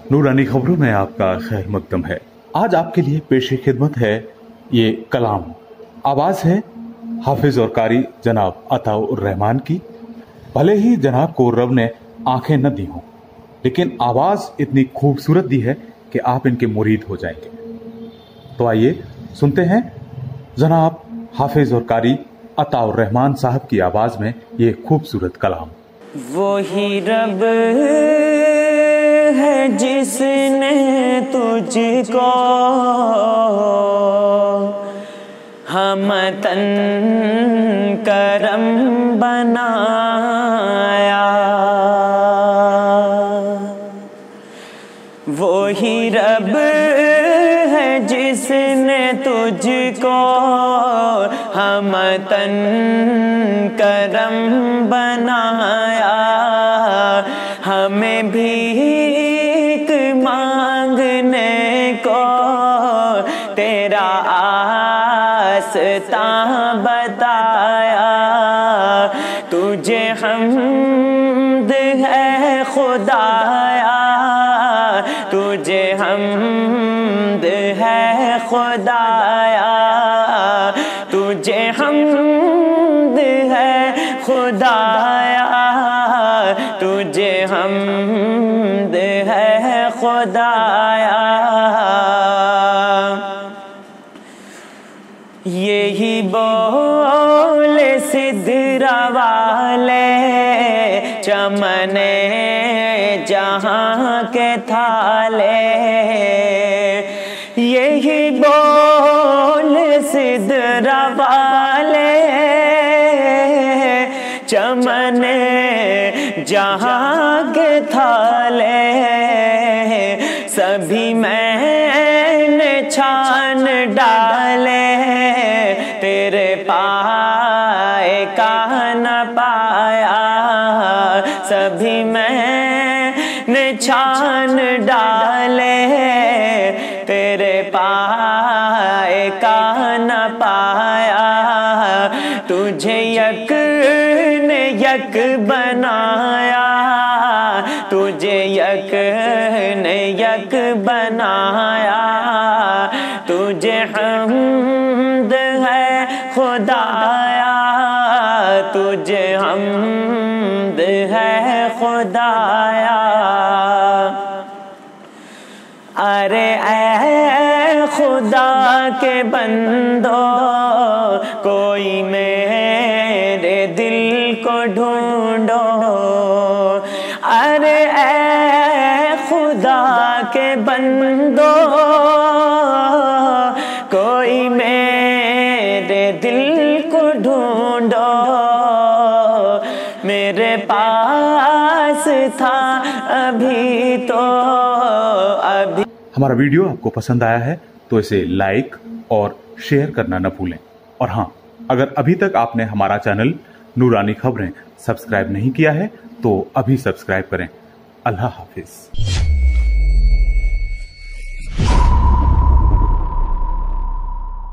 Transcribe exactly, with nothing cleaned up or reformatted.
नूरानी खबरों में आपका खैर मकदम है। आज आपके लिए पेश खिदमत है ये कलाम। आवाज है हाफिज और कारी जनाब अताउर रहमान की। भले ही जनाब को रब ने आंखें न दी हों, लेकिन आवाज इतनी खूबसूरत दी है कि आप इनके मुरीद हो जाएंगे। तो आइए सुनते हैं जनाब हाफिज और कारी अताउर रहमान साहब की आवाज में ये खूबसूरत कलाम। वो ही रब है जिसने तुझको हमतन करम बनाया। वो ही रब है जिसने तुझको हमतन करम बनाया। हमें भीख मांगने को तेरा आस्ता बताया। तुझे हम्द है खुदाया, तुझे हम्द है खुदाया, तुझे हम्द है खुदाया, तुझे हम्द है खुदाया। यही बोल सिदरा वाले चमने जहाँ के थाले। यही बोल सिदरा वाले चमने जहाँ के थाले। सभी मैंने छान डाले, तेरे पाए का न पाया। सभी मैंने छान डाले, तेरे पाए का न पाया। तुझे यक ने यक बनाया, तुझे यक ने यक बनाया। तुझे हम्द है खुदाया, तुझे हम्द है खुदाया। अरे ऐ खुदा के बंदो, कोई मेरे दिल को ढूंढो। अरे ऐ खुदा के बंदो, कोई मेरे दिल को ढूंढो। मेरे पास था अभी तो अभी। हमारा वीडियो आपको पसंद आया है तो इसे लाइक और शेयर करना न भूलें। और हाँ, अगर अभी तक आपने हमारा चैनल नूरानी खबरें सब्सक्राइब नहीं किया है तो अभी सब्सक्राइब करें। अल्लाह हाफिज।